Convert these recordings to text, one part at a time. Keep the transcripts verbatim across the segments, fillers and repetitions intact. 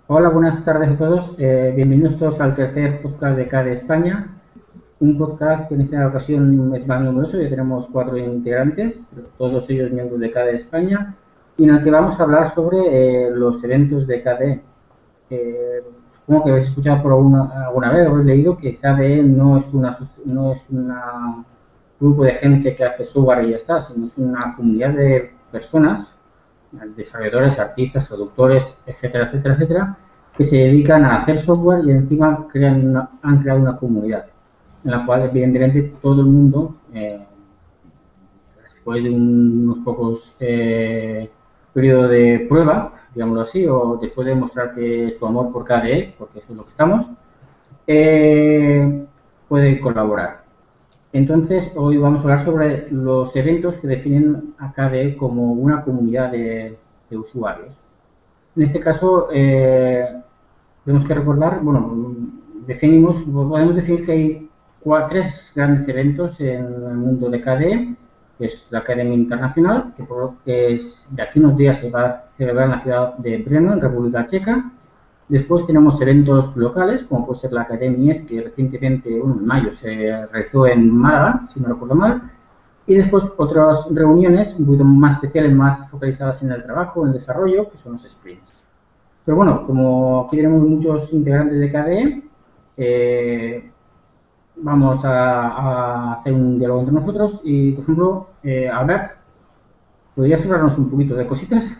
Hola, buenas tardes a todos. Eh, bienvenidos todos al tercer podcast de C A D E España. Un podcast que en esta ocasión es más numeroso, ya tenemos cuatro integrantes, todos ellos miembros de C A D E España, y en el que vamos a hablar sobre eh, los eventos de C A D E. Eh, Supongo que habéis escuchado por alguna, alguna vez o habéis leído que C A D E no es una no es una grupo de gente que hace software y ya está, sino es una comunidad de personas, desarrolladores, artistas, traductores, etcétera, etcétera, etcétera, que se dedican a hacer software y encima crean una, han creado una comunidad en la cual evidentemente todo el mundo, eh, después de un, unos pocos eh, periodos de prueba, digámoslo así, o después de demostrar que su amor por K D E, porque eso es lo que estamos, eh, puede colaborar. Entonces, hoy vamos a hablar sobre los eventos que definen a K D E como una comunidad de, de usuarios. En este caso, eh, tenemos que recordar, bueno, definimos, podemos decir que hay cuatro, tres grandes eventos en el mundo de K D E, que es la Academia Internacional, que, por, que es, de aquí unos días se va a celebrar en la ciudad de Brno, en República Checa. Después tenemos eventos locales, como puede ser la Academia E S, que recientemente, bueno, en mayo, se realizó en Málaga, si no recuerdo mal. Y después otras reuniones un poquito más especiales, más focalizadas en el trabajo, en el desarrollo, que son los sprints. Pero bueno, como aquí tenemos muchos integrantes de K D E, eh, vamos a, a, hacer un diálogo entre nosotros y, por ejemplo, eh, Albert, ¿podrías hablarnos un poquito de cositas?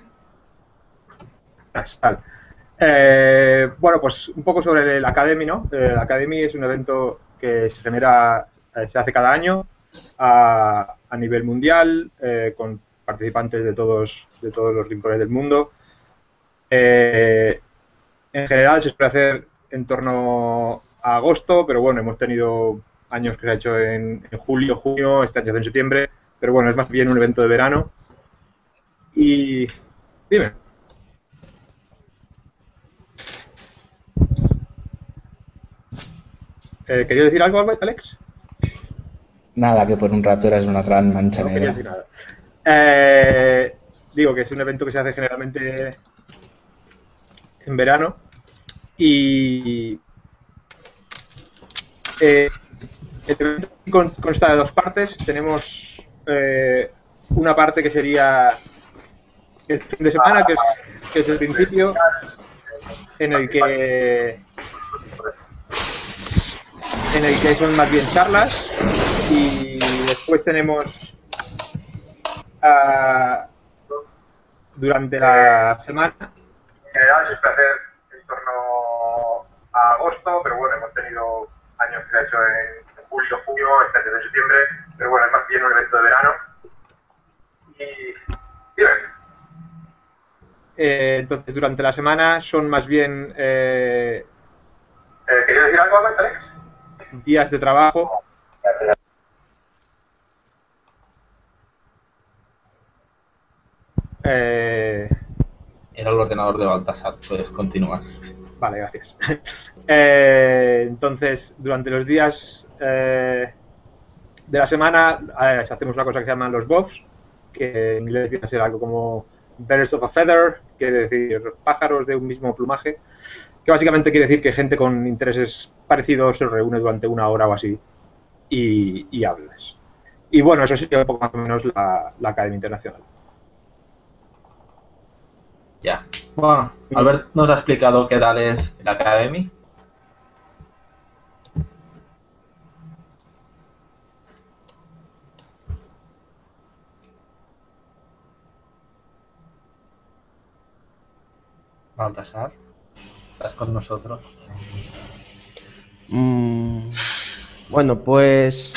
Eh, bueno, pues un poco sobre el Academy, ¿no? El Academy es un evento que se genera, eh, se hace cada año a, a nivel mundial, eh, con participantes de todos, de todos los rincones del mundo. Eh, en general se suele hacer en torno a agosto, pero bueno, hemos tenido años que se ha hecho en, en julio, junio, este año en septiembre, pero bueno, es más bien un evento de verano. Y dime. Eh, ¿Querías decir algo, Alex? Nada, que por un rato eras una gran mancha No quería negra. decir nada. Eh, digo que es un evento que se hace generalmente en verano y eh, el evento consta de dos partes. Tenemos eh, una parte que sería el fin de semana, que es, que es el principio, en el que en el que son más bien charlas, y después tenemos uh, durante la semana, en general se suele hacer en torno a agosto, pero bueno, hemos tenido años que se ha hecho en julio, junio, este año en septiembre, pero bueno, es más bien un evento de verano. Y dime. Eh, entonces, durante la semana son más bien eh, eh, ¿querías decir algo, Alex? Días de trabajo. Eh, Era el ordenador de Baltasar, puedes continuar. Vale, gracias. eh, entonces, durante los días eh, de la semana eh, hacemos una cosa que se llaman los B O Fs, que en inglés viene a ser algo como Birds of a Feather, que quiere decir pájaros de un mismo plumaje, que básicamente quiere decir que gente con intereses parecidos se reúne durante una hora o así y, y hablas. Y bueno, eso sería un poco más o menos la, la Academia Internacional. Ya. Bueno, Albert nos ha explicado qué tal es la Academy. Baltasar, ¿estás con nosotros? Mm, bueno, pues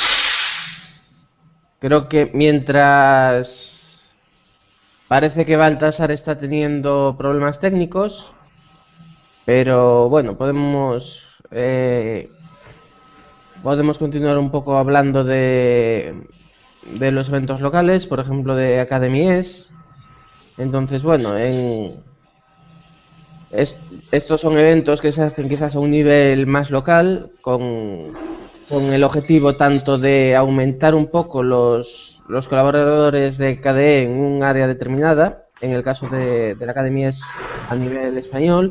creo que mientras parece que Baltasar está teniendo problemas técnicos, pero bueno, podemos eh, podemos continuar un poco hablando de de los eventos locales, por ejemplo de Academy E S. Entonces, bueno, en es, estos son eventos que se hacen quizás a un nivel más local, con, con el objetivo tanto de aumentar un poco los, los colaboradores de K D E en un área determinada, en el caso de, de la Academia es a nivel español,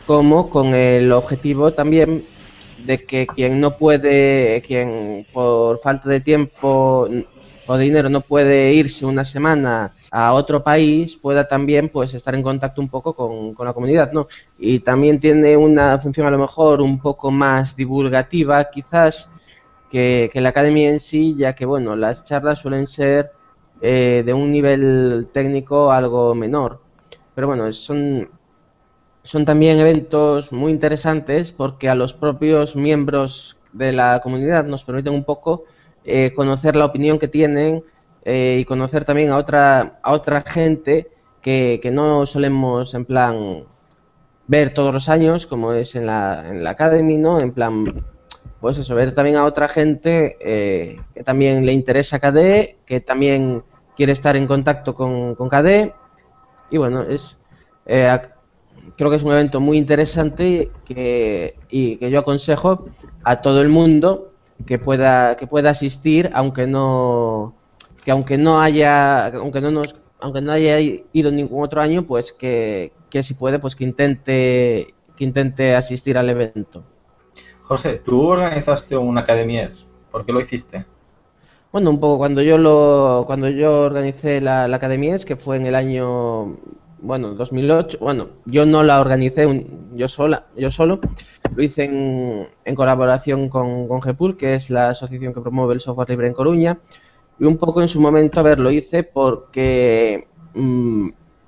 como con el objetivo también de que quien no puede, quien por falta de tiempo o dinero no puede irse una semana a otro país, pueda también pues estar en contacto un poco con, con la comunidad, ¿no? Y también tiene una función a lo mejor un poco más divulgativa quizás que, que la academia en sí, ya que bueno, las charlas suelen ser eh, de un nivel técnico algo menor. Pero bueno, son, son también eventos muy interesantes porque a los propios miembros de la comunidad nos permiten un poco eh, conocer la opinión que tienen eh, y conocer también a otra, a otra gente que, que no solemos en plan ver todos los años, como es en la, en la Academy, ¿no? En plan, pues eso, ver también a otra gente eh, que también le interesa K D E, que también quiere estar en contacto con, con K D E. Y bueno, es eh, creo que es un evento muy interesante que, y que yo aconsejo a todo el mundo que pueda que pueda asistir, aunque no que aunque no haya aunque no nos aunque no haya ido ningún otro año, pues que, que si puede, pues que intente que intente asistir al evento. José, tú organizaste una academia, ¿por qué lo hiciste? Bueno, un poco cuando yo lo cuando yo organicé la, la academia, es que fue en el año, bueno, dos mil ocho. Bueno, yo no la organicé un, yo sola, yo solo. Lo hice en, en colaboración con, con GEPUR, que es la asociación que promueve el software libre en Coruña. Y un poco en su momento, a ver, lo hice porque mmm,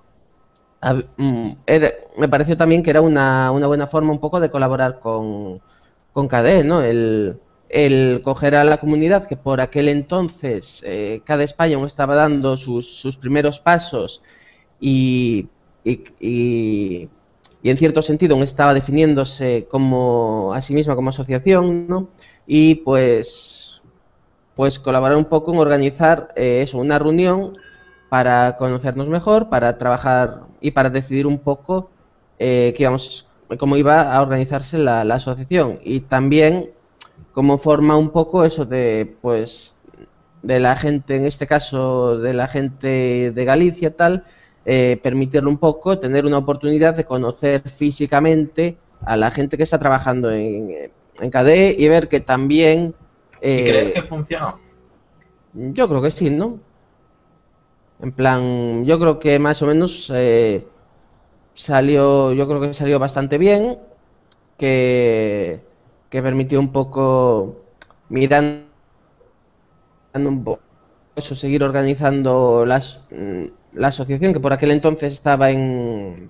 a, mmm, era, me pareció también que era una, una buena forma un poco de colaborar con, con K D E, ¿no? El, el coger a la comunidad que por aquel entonces eh, K D E España aún estaba dando sus, sus primeros pasos y, y, y, y en cierto sentido aún estaba definiéndose como a sí misma como asociación, ¿no? Y pues, pues colaborar un poco en organizar eh, eso, una reunión para conocernos mejor, para trabajar y para decidir un poco eh, que íbamos, cómo iba a organizarse la, la asociación y también como forma un poco eso de pues de la gente, en este caso de la gente de Galicia tal, eh, permitirle un poco tener una oportunidad de conocer físicamente a la gente que está trabajando en, en K D E y ver que también eh, ¿Y crees que funcionó? Yo creo que sí, ¿no? En plan, yo creo que más o menos eh, salió, yo creo que salió bastante bien, que, que permitió un poco mirando un poco eso, seguir organizando las, la asociación que por aquel entonces estaba en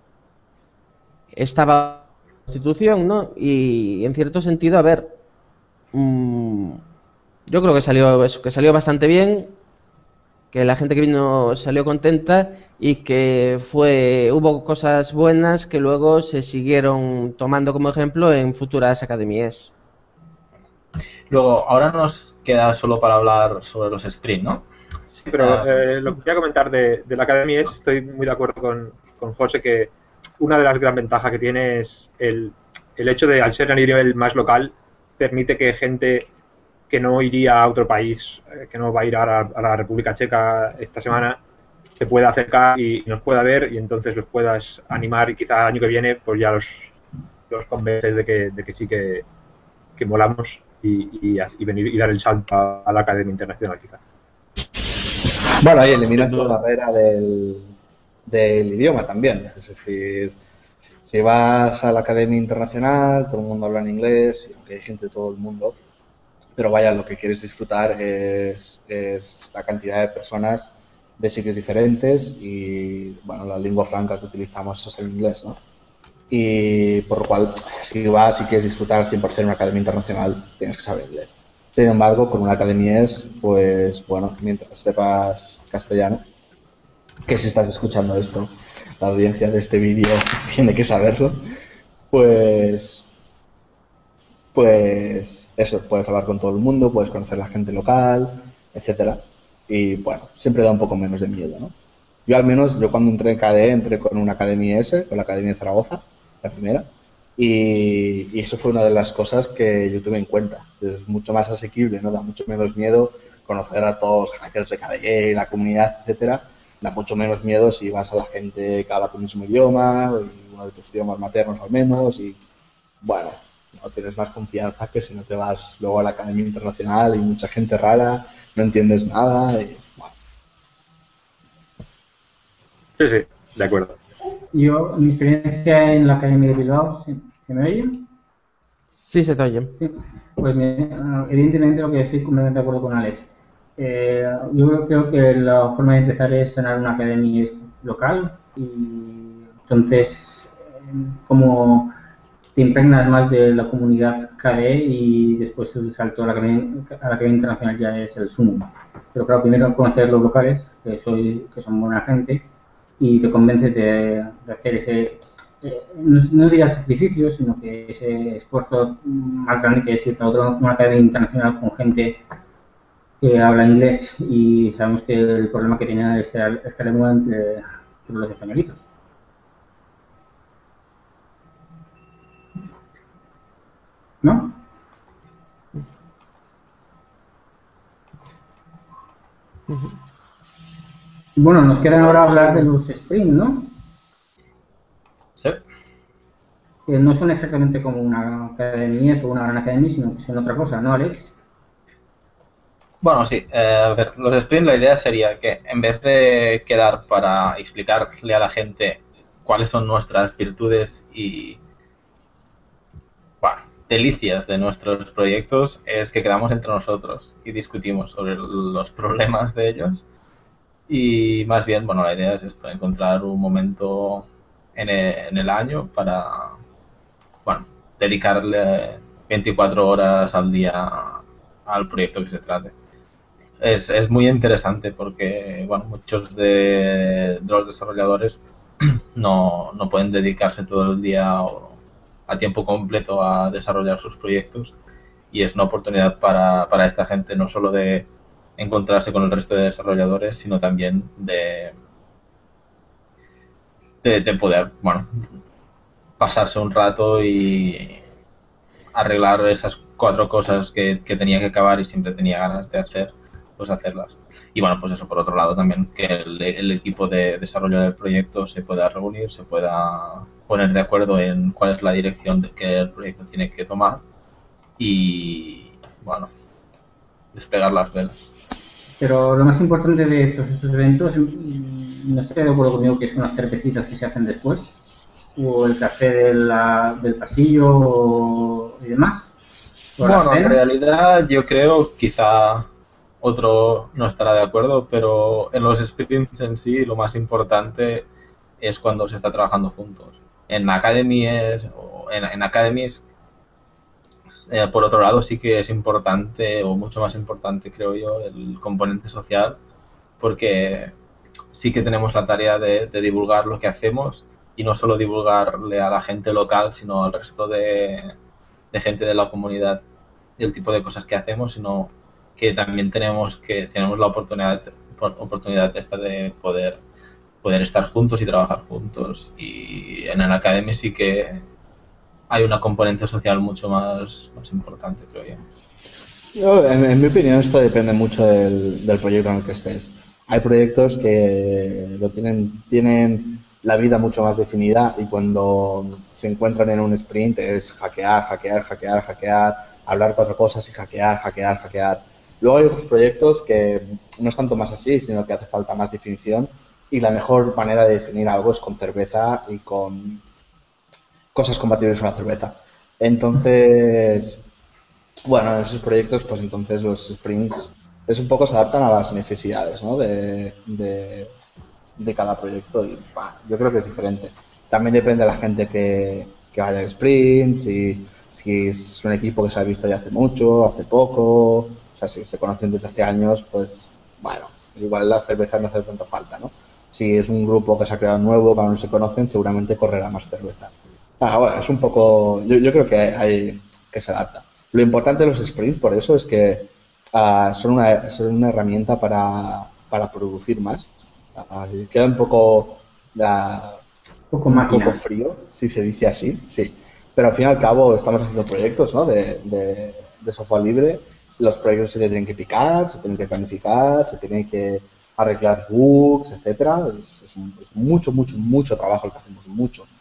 estaba en constitución, ¿no? Y en cierto sentido, a ver, mmm, yo creo que salió eso, que salió bastante bien, que la gente que vino salió contenta y que fue hubo cosas buenas que luego se siguieron tomando como ejemplo en futuras academias. Luego, ahora nos queda solo para hablar sobre los sprints, ¿no? Sí, pero eh, lo que quería comentar de, de la academia es, estoy muy de acuerdo con, con José, que una de las gran ventajas que tiene es el, el hecho de, al ser a nivel más local, permite que gente que no iría a otro país, eh, que no va a ir a la, a la República Checa esta semana, se pueda acercar y nos pueda ver y entonces los puedas animar y quizá el año que viene pues ya los, los convences de que, de que sí que, que molamos y, y, y venir y dar el salto a, a la Academia Internacional quizá. Bueno, y eliminas la barrera del, del idioma también, es decir, si vas a la Academia Internacional, todo el mundo habla en inglés, y aunque hay gente de todo el mundo, pero vaya, lo que quieres disfrutar es, es la cantidad de personas de sitios diferentes y, bueno, la lengua franca que utilizamos es el inglés, ¿no? Y por lo cual, si vas y quieres disfrutar al cien por ciento en una academia internacional, tienes que saber inglés. Sin embargo, con una academia es, pues, bueno, mientras sepas castellano, que si estás escuchando esto, la audiencia de este vídeo tiene que saberlo, pues... pues eso, puedes hablar con todo el mundo, puedes conocer a la gente local, etcétera. Y bueno, siempre da un poco menos de miedo, ¿no? Yo al menos, yo cuando entré en K D E, entré con una academia S, con la Academia de Zaragoza, la primera, y, y eso fue una de las cosas que yo tuve en cuenta. Es mucho más asequible, ¿no? Da mucho menos miedo conocer a todos los hackers de K D E, la comunidad, etcétera. Da mucho menos miedo si vas a la gente que habla tu mismo idioma y uno de tus idiomas maternos al menos, y bueno, no tienes más confianza que si no te vas luego a la Academia Internacional y mucha gente rara, no entiendes nada, y bueno. Sí, sí, de acuerdo. Yo, mi experiencia en la Academia de Bilbao, ¿se, ¿se me oye? Sí, se te oye. Sí. Pues evidentemente lo que estoy completamente de acuerdo con Alex. Eh, yo creo, creo que la forma de empezar es sanar una academia local y entonces eh, como te impregnas más de la comunidad K D y después el salto a la academia, a la academia internacional ya es el sumo. Pero claro, primero conocer los locales, que, soy, que son buena gente, y te convences de, de hacer ese, eh, no, no diría sacrificio, sino que ese esfuerzo más grande que es ir a otra, una academia internacional con gente que habla inglés y sabemos que el problema que tiene esta, esta lengua entre, entre los españolitos. ¿No? Bueno, nos queda ahora hablar de los sprints, ¿no? Sí. Que no son exactamente como una academia o una gran academia, sino que son otra cosa, ¿no, Alex? Bueno, sí. Eh, a ver, los sprints, la idea sería que en vez de quedar para explicarle a la gente cuáles son nuestras virtudes y, bueno, delicias de nuestros proyectos, es que quedamos entre nosotros y discutimos sobre los problemas de ellos. Y más bien, bueno, la idea es esto, encontrar un momento en el, en el año para, bueno, dedicarle veinticuatro horas al día al proyecto que se trate. Es, es muy interesante porque, bueno, muchos de, de los desarrolladores no, no pueden dedicarse todo el día o a tiempo completo a desarrollar sus proyectos y es una oportunidad para, para esta gente no solo de encontrarse con el resto de desarrolladores, sino también de, de, de poder, bueno, pasarse un rato y arreglar esas cuatro cosas que, que tenía que acabar y siempre tenía ganas de hacer, pues hacerlas. Y bueno, pues eso por otro lado también, que el, el equipo de desarrollo del proyecto se pueda reunir, se pueda poner de acuerdo en cuál es la dirección que el proyecto tiene que tomar y, bueno, despegar las velas. Pero lo más importante de todos estos eventos, no estoy de acuerdo conmigo que son las cervecitas que se hacen después, o el café de la, del pasillo y demás. Bueno, en realidad yo creo, quizá otro no estará de acuerdo, pero en los sprints en sí lo más importante es cuando se está trabajando juntos. En academies, o en, en academies eh, por otro lado, sí que es importante, o mucho más importante, creo yo, el componente social, porque sí que tenemos la tarea de, de divulgar lo que hacemos y no solo divulgarle a la gente local, sino al resto de, de gente de la comunidad el tipo de cosas que hacemos, sino que también tenemos que tenemos la oportunidad oportunidad esta de poder poder estar juntos y trabajar juntos. Y en el Academy sí que hay una componente social mucho más, más importante, creo yo. Yo, en, en mi opinión, esto depende mucho del, del proyecto en el que estés. Hay proyectos que lo tienen, tienen la vida mucho más definida y cuando se encuentran en un sprint es hackear, hackear, hackear, hackear, hablar cuatro cosas y hackear, hackear, hackear. Luego hay otros proyectos que no es tanto más así, sino que hace falta más definición y la mejor manera de definir algo es con cerveza y con cosas compatibles con la cerveza. Entonces, bueno, en esos proyectos, pues entonces los sprints es un poco se adaptan a las necesidades, ¿no? de, de, de cada proyecto y bah, yo creo que es diferente. También depende de la gente que, que vaya al sprint, si, si es un equipo que se ha visto ya hace mucho, hace poco, o sea, si se conocen desde hace años, pues bueno, igual la cerveza no hace tanta falta, ¿no? Si es un grupo que se ha creado nuevo, que aún no se conocen, seguramente correrá más cerveza. Ah, bueno, es un poco, yo, yo creo que hay que se adapta. Lo importante de los sprints, por eso, es que uh, son, una, son una herramienta para, para producir más. Uh, queda un poco, uh, poco, un poco frío, si se dice así, sí. Pero al fin y al cabo estamos haciendo proyectos, ¿no? de, de, de software libre. Los proyectos se tienen que picar, se tienen que planificar, se tienen que arreglar bugs, etcétera. Es, es, un, es mucho, mucho, mucho trabajo el que hacemos, mucho.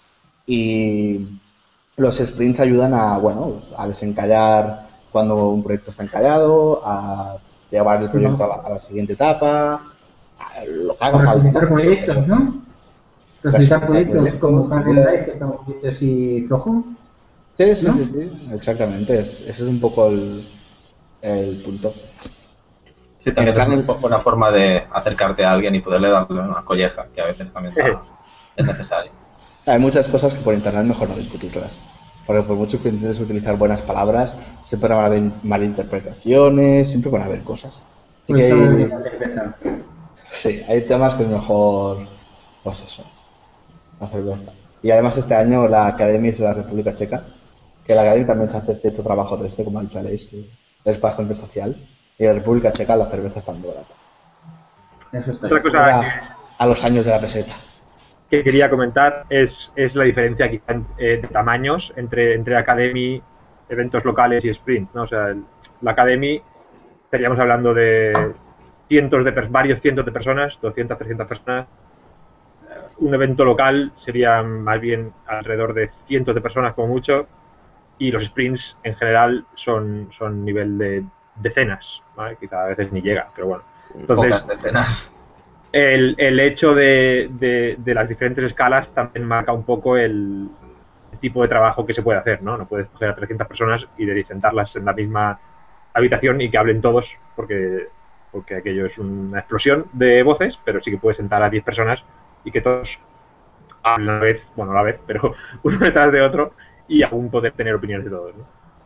y los sprints ayudan a, bueno, a desencallar cuando un proyecto está encallado, a llevar el proyecto a la, a la siguiente etapa, a lo que haga falta. Resucitar proyectos, ¿no? Resucitar proyectos como Hagen Live, que está un poquito así flojo. Sí, sí, ¿no? sí, sí, exactamente. Es, ese es un poco el, el punto. Sí, también es una buena forma de acercarte a alguien y poderle darle una colleja, que a veces también está, es necesario. Hay muchas cosas que por internet mejor no discutirlas. Porque por mucho que intentes utilizar buenas palabras, siempre van a haber malinterpretaciones, siempre van a haber cosas. Así que hay, sí, hay temas que es mejor, pues eso, hacer bien. Y además este año la Academia es de la República Checa, que la Academia también se hace cierto trabajo de este, como ha dicho Aleix, que es bastante social. Y en la República Checa la cerveza está muy barata. Eso está Otra bien. cosa a, a los años de la peseta. que quería comentar es, es la diferencia quizá eh, de tamaños entre, entre Academy, eventos locales y sprints, ¿no? O sea, el, la Academy estaríamos hablando de cientos de varios cientos de personas, doscientas, trescientas personas. Un evento local sería más bien alrededor de cientos de personas como mucho, y los sprints en general son, son nivel de decenas, ¿vale? Quizá a veces ni llega, pero bueno. Entonces, Pocas decenas. El, el hecho de, de, de las diferentes escalas también marca un poco el, el tipo de trabajo que se puede hacer, ¿no? No puedes coger a trescientas personas y de sentarlas en la misma habitación y que hablen todos, porque, porque aquello es una explosión de voces, pero sí que puedes sentar a diez personas y que todos hablen a la vez, bueno, a la vez, pero uno detrás de otro, y aún poder tener opiniones de todos, ¿no?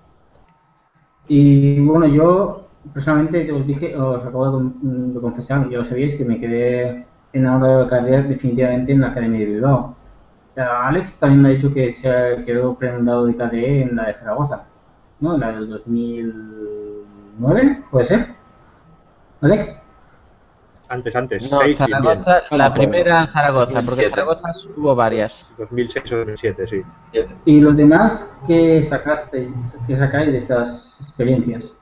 Y bueno, yo personalmente os dije, os acabo de, de confesar, ya lo sabíais, que me quedé enamorado de K D E definitivamente en la Academia de Bilbao. Alex también me ha dicho que se quedó prendado de K D E en la de Zaragoza, ¿no? En la del dos mil nueve, ¿puede ser? ¿Alex? Antes, antes, No, seis bien, bien. Zaragoza, No me la acuerdo. primera Zaragoza, porque siete. Zaragoza hubo varias. dos mil seis o dos mil siete, sí. ¿Y los demás qué sacasteis, qué sacáis de estas experiencias?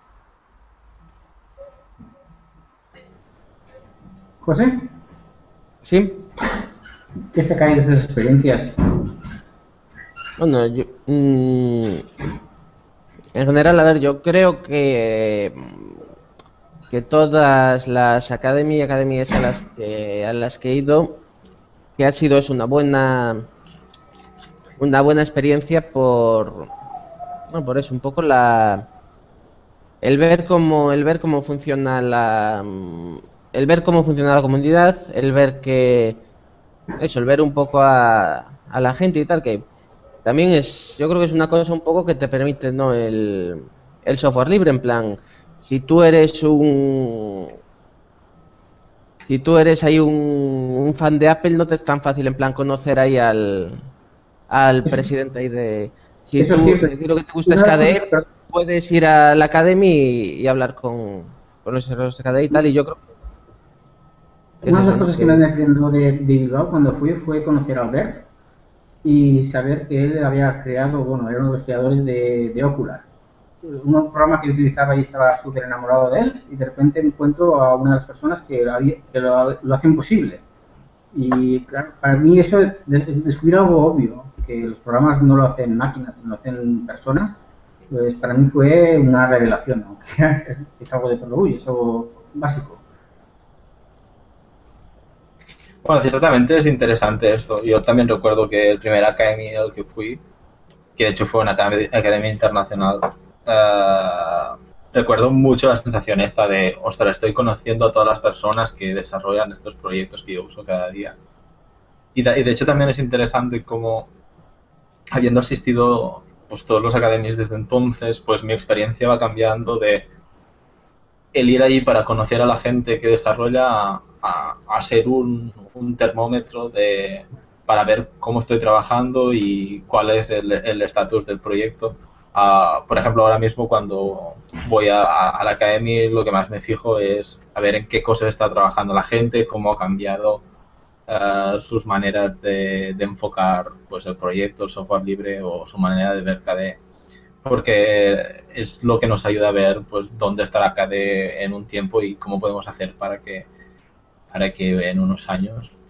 ¿José? ¿Sí? ¿Qué sacáis de esas experiencias? Bueno, yo, mm, en general, a ver, yo creo que que todas las academias academias a las que a las que he ido, que ha sido es una buena una buena experiencia por no, por eso un poco la el ver cómo el ver cómo funciona la el ver cómo funciona la comunidad, el ver que eso, el ver un poco a, a la gente y tal, que también es, yo creo que es una cosa un poco que te permite, ¿no? El, el software libre, en plan, si tú eres un, si tú eres ahí un, un fan de Apple, no te es tan fácil, en plan, conocer ahí al, al Eso, presidente ahí de, si eso es tú, cierto. si a ti lo que te gusta es Una de las K D cosas- E, puedes ir a la Academy y, y hablar con, con los desarrolladores de K D E y tal, y yo creo que es Una de eso, las ¿no? cosas que Que, me aprendió de, de Bilbao cuando fui fue conocer a Albert y saber que él había creado, bueno, era uno de los creadores de, de Ocular. Un programa que yo utilizaba y estaba súper enamorado de él y de repente encuentro a una de las personas que, había, que lo, lo hacen posible. Y claro, para mí eso es descubrir algo obvio, que los programas no lo hacen máquinas, sino lo hacen personas, pues para mí fue una revelación, ¿no? es, es algo de perogrullo, es algo básico. Bueno, ciertamente es interesante esto. Yo también recuerdo que el primer Academy al que fui, que de hecho fue una academia, academia internacional, uh, recuerdo mucho la sensación esta de, ostras, estoy conociendo a todas las personas que desarrollan estos proyectos que yo uso cada día. Y de, y de hecho también es interesante como, habiendo asistido pues todos los academias desde entonces, pues mi experiencia va cambiando de el ir allí para conocer a la gente que desarrolla a, a, a ser un, un termómetro de, para ver cómo estoy trabajando y cuál es el estatus del proyecto. Uh, por ejemplo, ahora mismo cuando voy a, a, a la academia, lo que más me fijo es a ver en qué cosas está trabajando la gente, cómo ha cambiado uh, sus maneras de, de enfocar pues, el proyecto, el software libre o su manera de ver K D E. Porque es lo que nos ayuda a ver pues dónde está la K D E en un tiempo y cómo podemos hacer para que para que en unos años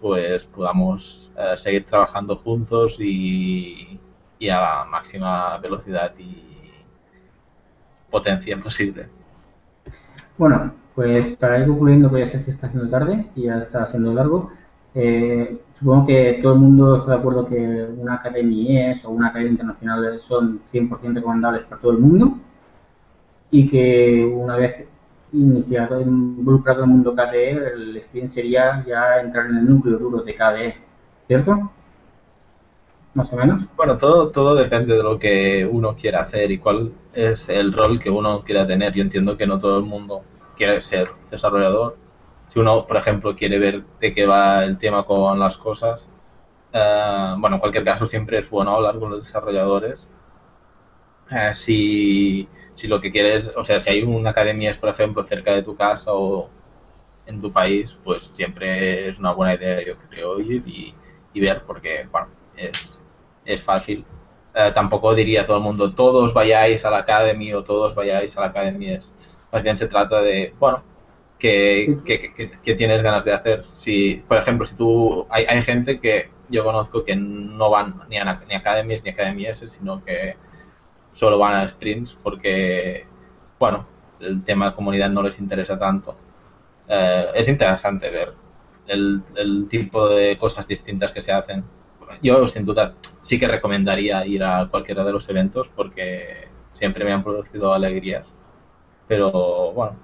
pues podamos eh, seguir trabajando juntos y, y a la máxima velocidad y potencia posible. Bueno, pues para ir concluyendo, que ya se está haciendo tarde y ya está siendo largo, eh, supongo que todo el mundo está de acuerdo que una academia I E S o una academia internacional son cien por ciento recomendables para todo el mundo y que una vez iniciado, involucrado en el mundo K D E, el sprint sería ya entrar en el núcleo duro de K D E, ¿cierto? Más o menos. Bueno, todo, todo depende de lo que uno quiera hacer y cuál es el rol que uno quiera tener. Yo entiendo que no todo el mundo quiere ser desarrollador. Si uno, por ejemplo, quiere ver de qué va el tema con las cosas, eh, bueno, en cualquier caso siempre es bueno hablar con los desarrolladores. Eh, si, si lo que quieres, o sea, si hay una academia, es, por ejemplo, cerca de tu casa o en tu país, pues siempre es una buena idea, yo creo, ir y, y ver, porque, bueno, es, es fácil. Eh, tampoco diría a todo el mundo, todos vayáis a la academy o todos vayáis a la academy. Es, más bien se trata de, bueno, que, que, que, que tienes ganas de hacer. Si, por ejemplo, si tú, hay, hay gente que yo conozco que no van ni a, ni a academies ni a academias, sino que solo van a sprints porque, bueno, el tema de comunidad no les interesa tanto. Eh, es interesante ver el, el tipo de cosas distintas que se hacen. Yo, sin duda, sí que recomendaría ir a cualquiera de los eventos porque siempre me han producido alegrías. Pero, bueno,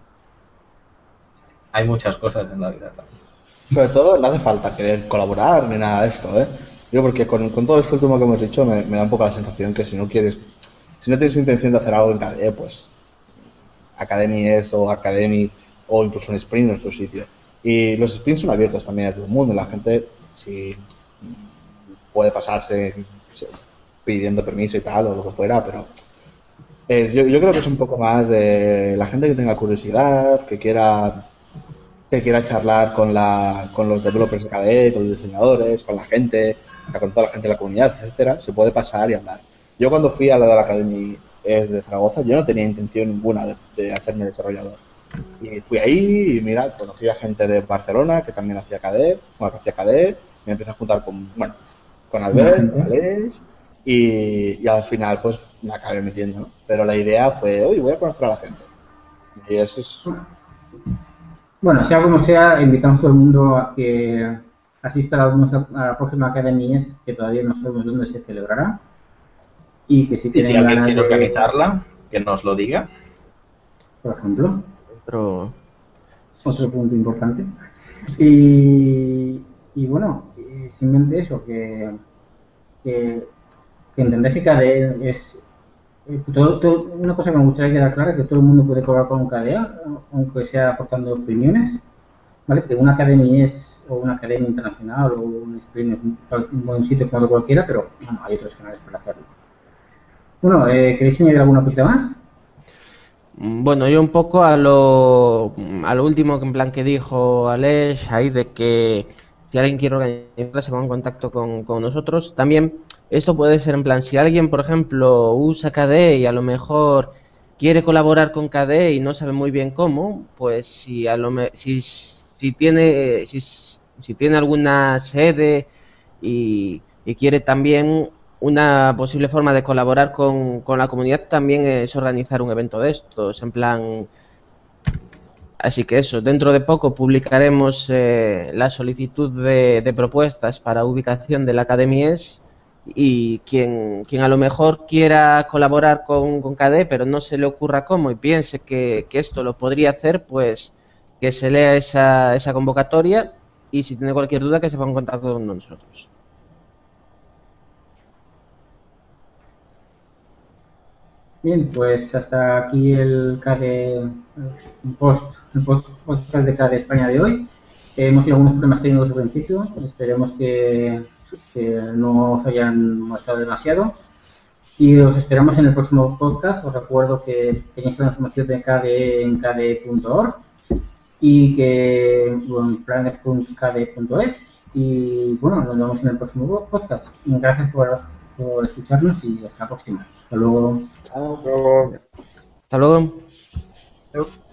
hay muchas cosas en la vida también. Sobre todo, no hace falta querer colaborar ni nada de esto, ¿eh? Yo, porque con, con todo esto último que hemos dicho, me, me da un poco la sensación que si no quieres, si no tienes intención de hacer algo en K D E, pues Academy es o Academy o incluso un sprint en nuestro sitio. Y los sprints son abiertos también a todo el mundo. La gente, si puede pasarse pidiendo permiso y tal o lo que fuera, pero es, yo, yo creo que es un poco más de la gente que tenga curiosidad, que quiera que quiera charlar con la con los developers de K D E, con los diseñadores, con la gente, con toda la gente de la comunidad, etcétera, se puede pasar y hablar. Yo cuando fui a la de la Academy de Zaragoza, yo no tenía intención ninguna de, de hacerme desarrollador. Y fui ahí y mira, conocí a gente de Barcelona que también hacía K D E, bueno, que hacía K D E, me empecé a juntar con, bueno, con Albert, con Alex, y, y al final pues me acabé metiendo, ¿no? Pero la idea fue, oye, voy a conocer a la gente. Y eso es... Bueno, sea como sea, invitamos a todo el mundo a que asista a, nuestra, a la próxima Academia, que todavía no sabemos dónde se celebrará. Y que si, y si alguien quiere de... organizarla, que nos lo diga. Por ejemplo. Otro, Otro punto importante. Y, y bueno, simplemente eso, que, que, que entender que K D E es... Todo, todo, una cosa que me gustaría quedar clara es que todo el mundo puede cobrar con un K D E, aunque sea aportando opiniones, ¿vale? Que una academia es, o una academia internacional, o un sprint es un, un buen sitio como cualquiera, pero bueno, hay otros canales para hacerlo. Bueno, eh, ¿queréis añadir alguna cosita más? Bueno, yo un poco a lo, a lo último que en plan que dijo Aleix, ahí de que si alguien quiere organizarla se ponga en contacto con, con nosotros. También esto puede ser en plan, si alguien, por ejemplo, usa K D E y a lo mejor quiere colaborar con K D E y no sabe muy bien cómo, pues si a lo me, si, si tiene si, si tiene alguna sede y, y quiere también una posible forma de colaborar con, con la comunidad también es organizar un evento de estos, en plan... Así que eso, dentro de poco publicaremos eh, la solicitud de, de propuestas para ubicación de la Academia S y quien, quien a lo mejor quiera colaborar con, con K D E pero no se le ocurra cómo y piense que, que esto lo podría hacer, pues que se lea esa, esa convocatoria y si tiene cualquier duda que se ponga en contacto con nosotros. Bien, pues hasta aquí el K D E post, el post podcast de K D E España de hoy. Eh, hemos tenido algunos problemas técnicos al principio, esperemos que, que no os hayan molestado demasiado y os esperamos en el próximo podcast. Os recuerdo que tenéis la información de K D E en k d e punto org y que bueno, en planet punto k d e punto es y bueno, nos vemos en el próximo podcast. Gracias por, por escucharnos y hasta la próxima. Hasta luego. Chao. Hasta luego. Chao.